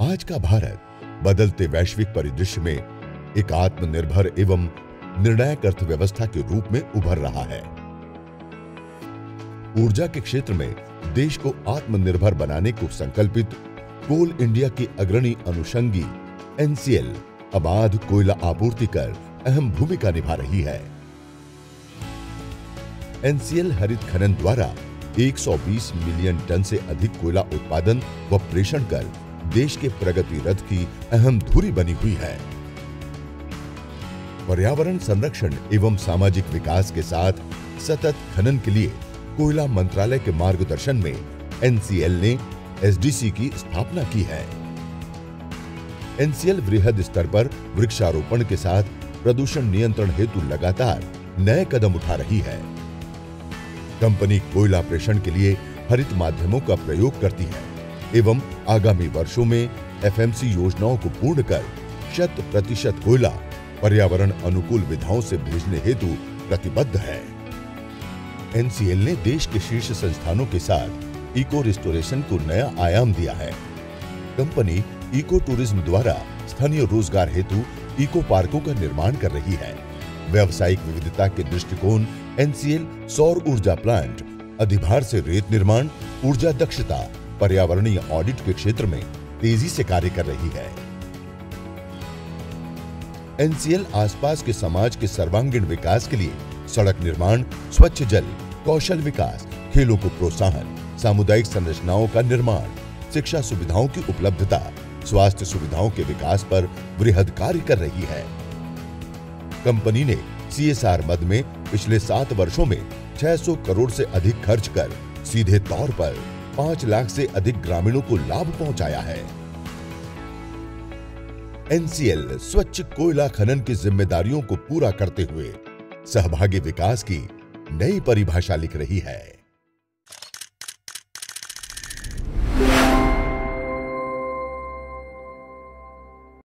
आज का भारत बदलते वैश्विक परिदृश्य में एक आत्मनिर्भर एवं निर्णायक अर्थव्यवस्था के रूप में उभर रहा है। ऊर्जा के क्षेत्र में देश को आत्मनिर्भर बनाने को संकल्पित कोल इंडिया की अग्रणी अनुषंगी एनसीएल अबाध कोयला आपूर्ति कर अहम भूमिका निभा रही है। एनसीएल हरित खनन द्वारा 120 मिलियन टन से अधिक कोयला उत्पादन व प्रेषण कर देश के प्रगति रथ की अहम धुरी बनी हुई है। पर्यावरण संरक्षण एवं सामाजिक विकास के साथ सतत खनन के लिए कोयला मंत्रालय के मार्गदर्शन में एनसीएल ने एसडीसी की स्थापना की है। एनसीएल वृहद स्तर पर वृक्षारोपण के साथ प्रदूषण नियंत्रण हेतु लगातार नए कदम उठा रही है। कंपनी कोयला प्रेषण के लिए हरित माध्यमों का प्रयोग करती है एवं आगामी वर्षों में एफएमसी योजनाओं को पूर्ण कर 100% कोयला पर्यावरण अनुकूल विधाओं से भेजने हेतु प्रतिबद्ध है। एनसीएल ने देश के शीर्ष संस्थानों के साथ इको रिस्टोरेशन को नया आयाम दिया है। कंपनी इको टूरिज्म द्वारा स्थानीय रोजगार हेतु इको पार्कों का निर्माण कर रही है। व्यावसायिक विविधता के दृष्टिकोण एनसीएल सौर ऊर्जा प्लांट, अधिभार से रेत निर्माण, ऊर्जा दक्षता, पर्यावरणीय ऑडिट के क्षेत्र में तेजी से कार्य कर रही है। एनसीएल आसपास के समाज के सर्वांगीण विकास के लिए सड़क निर्माण, स्वच्छ जल, कौशल विकास, खेलों को प्रोत्साहन, सामुदायिक संरचनाओं का निर्माण, शिक्षा सुविधाओं की उपलब्धता, स्वास्थ्य सुविधाओं के विकास पर वृहद कार्य कर रही है। कंपनी ने सीएसआर मद में पिछले 7 वर्षों में 600 करोड़ से अधिक खर्च कर सीधे तौर पर 5 लाख से अधिक ग्रामीणों को लाभ पहुंचाया है। एनसीएल स्वच्छ कोयला खनन की जिम्मेदारियों को पूरा करते हुए सहभागी विकास की नई परिभाषा लिख रही है।